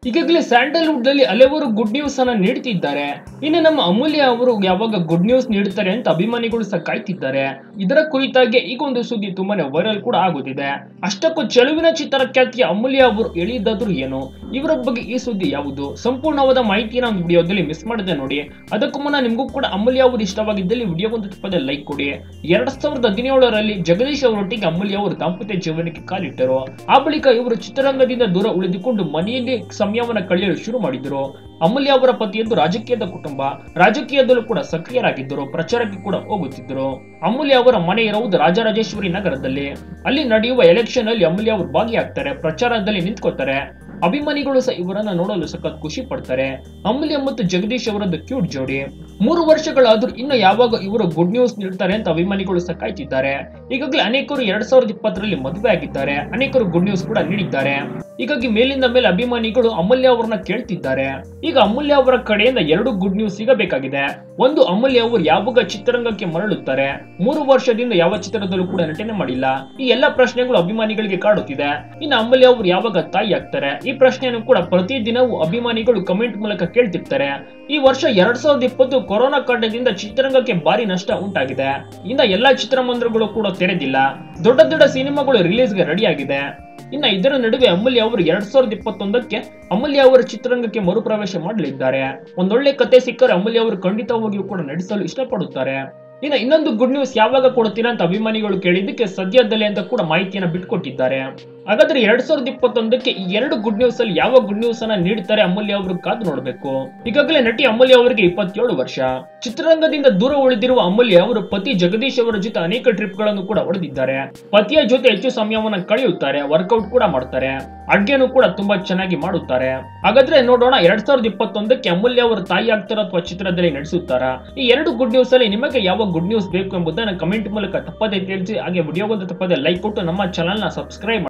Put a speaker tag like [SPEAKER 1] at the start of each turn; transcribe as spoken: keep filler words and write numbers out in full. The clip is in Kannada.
[SPEAKER 1] ಈಗಾಗಲೇ ಸ್ಯಾಂಡಲ್ವುಡ್ ನಲ್ಲಿ ಹಲವಾರು ಗುಡ್ ನ್ಯೂಸ್ ಅನ್ನ ನೀಡುತ್ತಿದ್ದಾರೆ. ಇನ್ನು ನಮ್ಮ ಅಮೂಲ್ಯ ಅವರು ಯಾವಾಗ ಗುಡ್ ನ್ಯೂಸ್ ನೀಡುತ್ತಾರೆ ಅಂತ ಅಭಿಮಾನಿಗಳು ಸಹ ಕಾಯ್ತಿದ್ದಾರೆ. ಇದರ ಕುರಿತಾಗಿ ಈಗ ಒಂದು ಸುದ್ದಿ ತುಂಬಾನೇ ವೈರಲ್ ಕೂಡ ಆಗುತ್ತಿದೆ. ಅಷ್ಟಕ್ಕೂ ಚೆಲುವಿನ ಚಿತ್ರ ಖ್ಯಾತಿಯ ಅಮೂಲ್ಯ ಅವರು ಹೇಳಿದ್ದಾದ್ರೂ ಏನು, ಇವರ ಬಗ್ಗೆ ಈ ಸುದ್ದಿ ಯಾವುದು, ಸಂಪೂರ್ಣವಾದ ಮಾಹಿತಿನ ಒಂದು ವಿಡಿಯೋದಲ್ಲಿ ಮಿಸ್ ಮಾಡದೆ ನೋಡಿ. ಅದಕ್ಕೂ ಮುನ್ನ ನಿಮಗೂ ಕೂಡ ಅಮೂಲ್ಯ ಅವರು ಇಷ್ಟವಾಗಿದ್ದಲ್ಲಿ ವಿಡಿಯೋಗೊಂದು ತಪ್ಪದೆ ಲೈಕ್ ಕೊಡಿ. ಎರಡ್ ಸಾವಿರದ ಹದಿನೇಳರಲ್ಲಿ ಜಗದೀಶ್ ಅವರೊಟ್ಟಿಗೆ ಅಮೂಲ್ಯ ಅವರು ದಾಂಪತ್ಯ ಜೀವನಕ್ಕೆ ಕಾಲಿಟ್ಟರು. ಆ ಬಳಿಕ ಇವರು ಚಿತ್ರರಂಗದಿಂದ ದೂರ ಉಳಿದುಕೊಂಡು ಮನೆಯಲ್ಲಿ ಸಮಯವನ್ನ ಕಳೆಯಲು ಶುರು ಮಾಡಿದರು. ಅಮೂಲ್ಯ ಅವರ ಪತಿಯದ್ದು ರಾಜಕೀಯದ ಕುಟುಂಬ, ರಾಜಕೀಯದಲ್ಲೂ ಕೂಡ ಸಕ್ರಿಯರಾಗಿದ್ದರು, ಪ್ರಚಾರಕ್ಕೆ ಕೂಡ ಹೋಗುತ್ತಿದ್ದರು. ಅಮೂಲ್ಯ ಅವರ ಮನೆ ಇರುವುದು ರಾಜರಾಜೇಶ್ವರಿ ನಗರದಲ್ಲಿ. ಅಲ್ಲಿ ನಡೆಯುವ ಎಲೆಕ್ಷನ್ ಅಲ್ಲಿ ಅಮೂಲ್ಯ ಅವರು ಭಾಗಿಯಾಗ್ತಾರೆ, ಪ್ರಚಾರದಲ್ಲಿ ನಿಂತ್ಕೋತಾರೆ. ಅಭಿಮಾನಿಗಳು ಸಹ ಇವರನ್ನ ನೋಡಲು ಸಖತ್ ಖುಷಿ ಪಡ್ತಾರೆ. ಅಮೂಲ್ಯ ಮತ್ತು ಜಗದೀಶ್ ಅವರದ್ದು ಕ್ಯೂಟ್ ಜೋಡಿ. ಮೂರು ವರ್ಷಗಳಾದ್ರೂ ಇನ್ನು ಯಾವಾಗ ಇವರು ಗುಡ್ ನ್ಯೂಸ್ ನೀಡ್ತಾರೆ ಅಂತ ಅಭಿಮಾನಿಗಳು ಸಹ ಕಾಯ್ತಿದ್ದಾರೆ. ಈಗಾಗಲೇ ಅನೇಕರು ಎರಡ್ ಸಾವಿರದ ಇಪ್ಪತ್ತರಲ್ಲಿ ಮದುವೆ ಆಗಿದ್ದಾರೆ, ಅನೇಕರು ಗುಡ್ ನ್ಯೂಸ್ ಕೂಡ ನೀಡಿದ್ದಾರೆ. ಹೀಗಾಗಿ ಮೇಲಿಂದ ಮೇಲೆ ಅಭಿಮಾನಿಗಳು ಅಮೂಲ್ಯ ಅವರನ್ನ ಕೇಳ್ತಿದ್ದಾರೆ. ಈಗ ಅಮೂಲ್ಯ ಅವರ ಕಡೆಯಿಂದ ಎರಡು ಗುಡ್ ನ್ಯೂಸ್ ಸಿಗಬೇಕಾಗಿದೆ. ಒಂದು, ಅಮೂಲ್ಯ ಅವರು ಯಾವಾಗ ಚಿತ್ರರಂಗಕ್ಕೆ ಮರಳುತ್ತಾರೆ, ಮೂರು ವರ್ಷದಿಂದ ಯಾವ ಚಿತ್ರದಲ್ಲೂ ಕೂಡ ನಟನೆ ಮಾಡಿಲ್ಲ. ಈ ಎಲ್ಲಾ ಪ್ರಶ್ನೆಗಳು ಅಭಿಮಾನಿಗಳಿಗೆ ಕಾಡುತ್ತಿದೆ. ಇನ್ನು ಅಮೂಲ್ಯ ಅವರು ಯಾವಾಗ ತಾಯಿ ಆಗ್ತಾರೆ, ಈ ಪ್ರಶ್ನೆಯನ್ನು ಕೂಡ ಪ್ರತಿದಿನವೂ ಅಭಿಮಾನಿಗಳು ಕಮೆಂಟ್ ಮೂಲಕ ಕೇಳ್ತಿರ್ತಾರೆ. ಈ ವರ್ಷ ಎರಡ್ ಸಾವಿರದ ಇಪ್ಪತ್ತು ಕೊರೋನಾ ಕಾರಣದಿಂದ ಚಿತ್ರರಂಗಕ್ಕೆ ಭಾರಿ ನಷ್ಟ ಉಂಟಾಗಿದೆ. ಇನ್ನ ಎಲ್ಲಾ ಚಿತ್ರಮಂದಿರಗಳು ಕೂಡ ತೆರೆದಿಲ್ಲ, ದೊಡ್ಡ ದೊಡ್ಡ ಸಿನಿಮಾಗಳು ರಿಲೀಸ್ಗೆ ರೆಡಿ ಆಗಿದೆ. ಇನ್ನ ಇದರ ನಡುವೆ ಅಮೂಲ್ಯ ಅವರು ಎರಡ್ ಸಾವಿರದ ಇಪ್ಪತ್ತೊಂದಕ್ಕೆ ಅಮೂಲ್ಯ ಅವರ ಚಿತ್ರರಂಗಕ್ಕೆ ಮರುಪ್ರವೇಶ ಮಾಡಲಿದ್ದಾರೆ. ಒಂದೊಳ್ಳೆ ಕತೆ ಸಿಕ್ಕರೆ ಅಮೂಲ್ಯ ಅವರು ಖಂಡಿತವಾಗಿಯೂ ಕೂಡ ನಡೆಸಲು ಇಷ್ಟಪಡುತ್ತಾರೆ. ಇನ್ನು ಇನ್ನೊಂದು ಗುಡ್ ನ್ಯೂಸ್ ಯಾವಾಗ ಕೊಡ್ತೀರಾ ಅಂತ ಅಭಿಮಾನಿಗಳು ಕೇಳಿದ್ದಕ್ಕೆ ಸದ್ಯದಲ್ಲೇ ಅಂತ ಕೂಡ ಮಾಹಿತಿಯನ್ನು ಬಿಟ್ಕೊಟ್ಟಿದ್ದಾರೆ. ಹಾಗಾದ್ರೆ ಎರಡ್ ಸಾವಿರದ ಇಪ್ಪತ್ತೊಂದಕ್ಕೆ ಈ ಎರಡು ಗುಡ್ ನ್ಯೂಸ್ ಅಲ್ಲಿ ಯಾವ ಗುಡ್ ನ್ಯೂಸ್ ಅನ್ನ ನೀಡುತ್ತಾರೆ ಅಮೂಲ್ಯ ಅವರು ಕಾದು ನೋಡಬೇಕು. ಈಗಾಗಲೇ ನಟಿ ಅಮೂಲ್ಯ ಅವರಿಗೆ ಇಪ್ಪತ್ತೇಳು ವರ್ಷ. ಚಿತ್ರರಂಗದಿಂದ ದೂರ ಉಳಿದಿರುವ ಅಮೂಲ್ಯ ಅವರು ಪತಿ ಜಗದೀಶ್ ಅವರ ಜೊತೆ ಅನೇಕ ಟ್ರಿಪ್ ಗಳನ್ನು ಕೂಡ ಹೊಡೆದಿದ್ದಾರೆ. ಪತಿಯ ಜೊತೆ ಹೆಚ್ಚು ಸಮಯವನ್ನು ಕಳೆಯುತ್ತಾರೆ, ವರ್ಕೌಟ್ ಕೂಡ ಮಾಡ್ತಾರೆ, ಅಡ್ಗೆನೂ ಕೂಡ ತುಂಬಾ ಚೆನ್ನಾಗಿ ಮಾಡುತ್ತಾರೆ. ಹಾಗಾದ್ರೆ ನೋಡೋಣ ಎರಡ್ ಸಾವಿರದ ಇಪ್ಪತ್ತೊಂದಕ್ಕೆ ಅಮೂಲ್ಯ ಅವರು ತಾಯಿ ಆಗ್ತಾರ ಅಥವಾ ಚಿತ್ರದಲ್ಲಿ ನಡೆಸುತ್ತಾರಾ. ಈ ಎರಡು ಗುಡ್ ನ್ಯೂಸ್ ಅಲ್ಲಿ ನಿಮಗೆ ಯಾವ ಗುಡ್ ನ್ಯೂಸ್ ಬೇಕು ಎಂಬುದನ್ನು ಕಮೆಂಟ್ ಮೂಲಕ ತಪ್ಪದೆ ತಿಳಿಸಿ. ಹಾಗೆ ವಿಡಿಯೋಗೊಂದು ತಪ್ಪದೆ ಲೈಕ್ ಕೊಟ್ಟು ನಮ್ಮ ಚಾನೆಲ್ ನ ಸಬ್ಸ್ಕ್ರೈಬ್